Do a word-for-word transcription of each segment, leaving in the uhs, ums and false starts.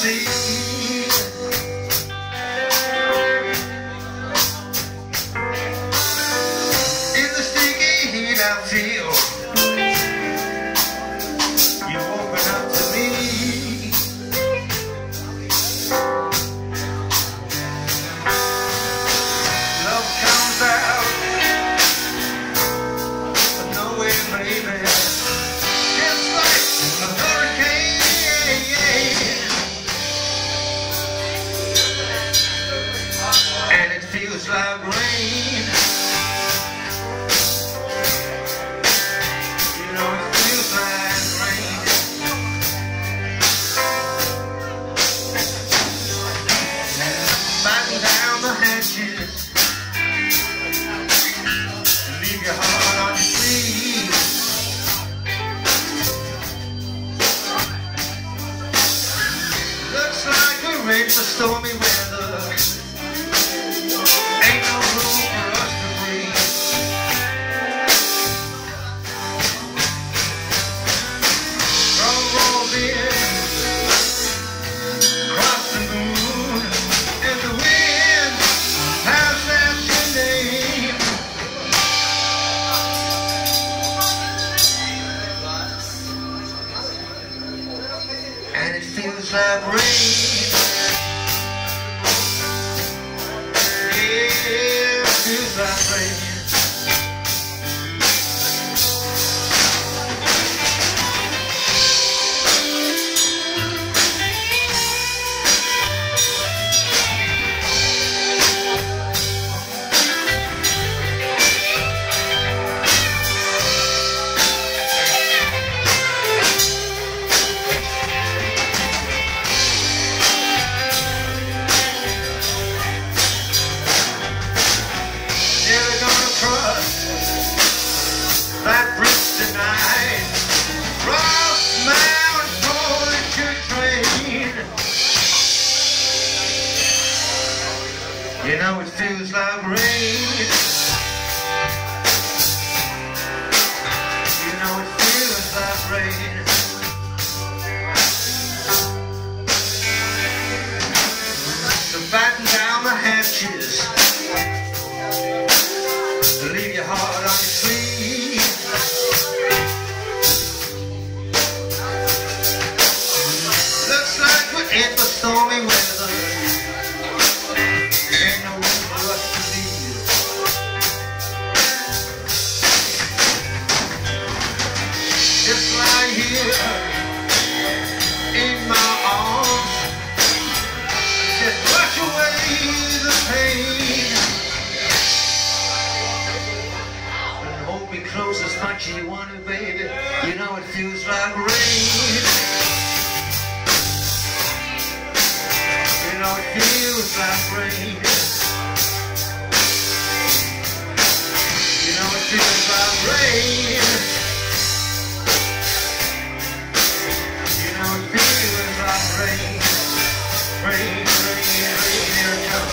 sleep. In the sticky heat I feel, you open up to me. Love comes out of nowhere, baby, just like a hurricane, and it feels like rain. You know it feels like rain. Batten down the hatches, leave your heart on your sleeve. Looks like we're ready for stormy weather. Ain't no room for us to breathe. From Robin, across the moon, and the wind has left your name. And it feels like rain. Yeah, it feels like rain. Never gonna cross that bridge tonight. Cross mountains, board your train. You know it feels like rain. You know it feels like rain. So batten down the hatches, leave your heart on your sleeve. Looks like we're in for stormy weather. Ain't no room for us to leave. Just lie here in my arms, just wash away the pain. Hold me close as much as you want it, baby. You know it feels like rain. You know it feels like rain. You know it feels like rain. You know it feels like rain. Rain, rain, rain, here it comes.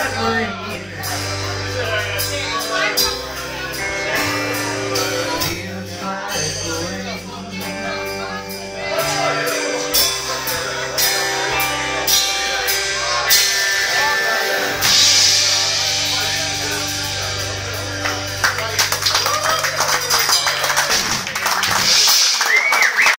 that rain.